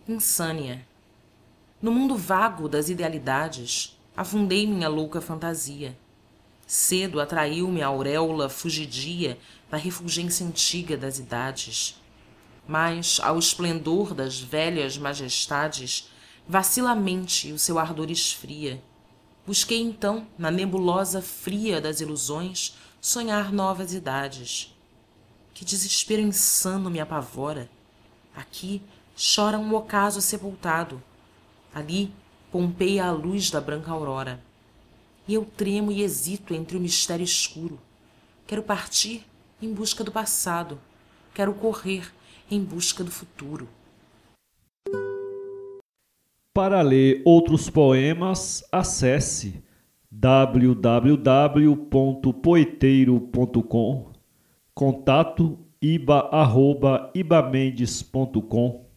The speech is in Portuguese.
insânia. No mundo vago das idealidades, afundei minha louca fantasia. Cedo atraiu-me a auréola fugidia da refulgência antiga das idades. Mas, ao esplendor das velhas majestades, vacila a mente e o seu ardor esfria. Busquei então, na nebulosa fria das ilusões, sonhar novas idades. Que desespero insano me apavora! Aqui chora um ocaso sepultado, ali pompeia a luz da branca aurora. E eu tremo e hesito entre o mistério escuro. Quero partir em busca do passado, quero correr em busca do futuro. Para ler outros poemas, acesse www.poeteiro.com. Contato iba@ibamendes.com